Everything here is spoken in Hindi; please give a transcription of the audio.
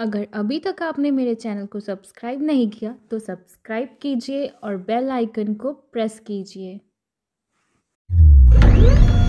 अगर अभी तक आपने मेरे चैनल को सब्सक्राइब नहीं किया तो सब्सक्राइब कीजिए और बेल आइकन को प्रेस कीजिए।